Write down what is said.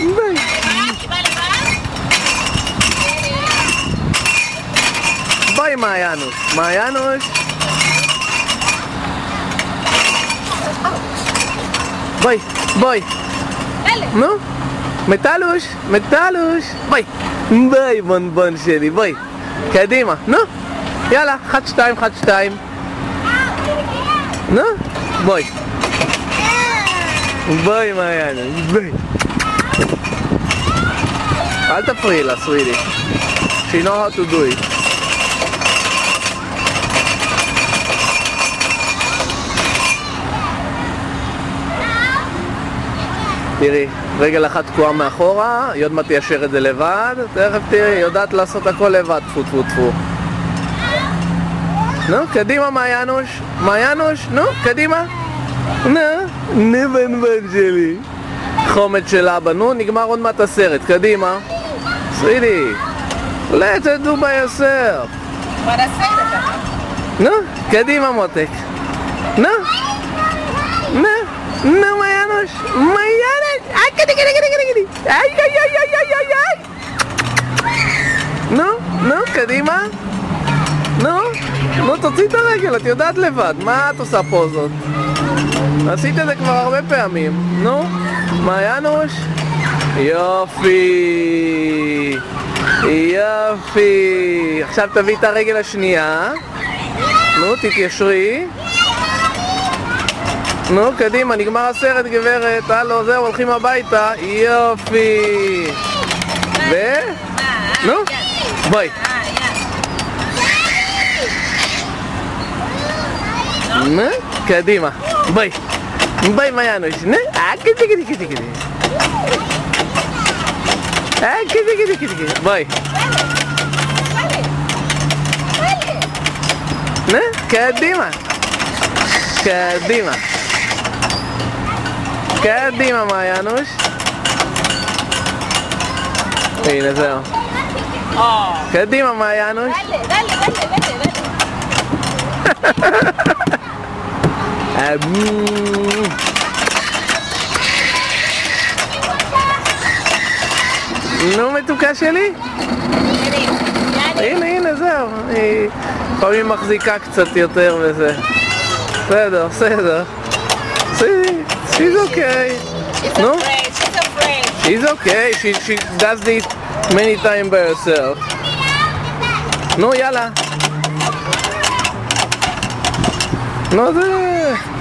ביי. ביי מעיינוש. מעיינוש. ביי, ביי. נו, מטלוש, מטלוש. ביי. ביי בונבון שלי, ביי. קדימה, נו. יאללה, 1, 2, 1, 2. נו, ביי. ביי מעיינוש, ביי. אל תפריעי לה, סווידי. She know how to do it. תראי, רגל אחת תקועה מאחורה, היא עוד מעט תיישר את זה לבד, תכף תראי, יודעת לעשות הכל לבד, טפו טפו טפו. נו, קדימה מעיינוש, מעיינוש, נו, קדימה. נו, בן שלי. חומד של אבא, נו, נגמר עוד מעט הסרט, קדימה. סרידי, let's do by yourself. נו, קדימה מותק. נו, נו, נו מעיינוש, מעיינוש. קדי, איי. נו, קדימה. נו, תוציא את הרגל, את יודעת לבד, מה את עושה פוזות? עשית את זה כבר הרבה פעמים. נו, מעיינוש. יופי. עכשיו תביא את הרגל השנייה. נו, תתיישרי. נו, קדימה, נגמר הסרט גברת. הלו, זהו, הולכים הביתה. יופי. נו, ביי. נו, קדימה. ביי. ביי מעיינוש. נו, קדי. קדי. ביי. נו, קדימה. קדימה מעיינוש. הנה זהו. קדימה מעיינוש. נו מתוקה שלי. הנה זהו. היא לפעמים מחזיקה קצת יותר וזה. בסדר. She's okay. No? She's okay. She does it many times by herself. No, יאללה. No, זה...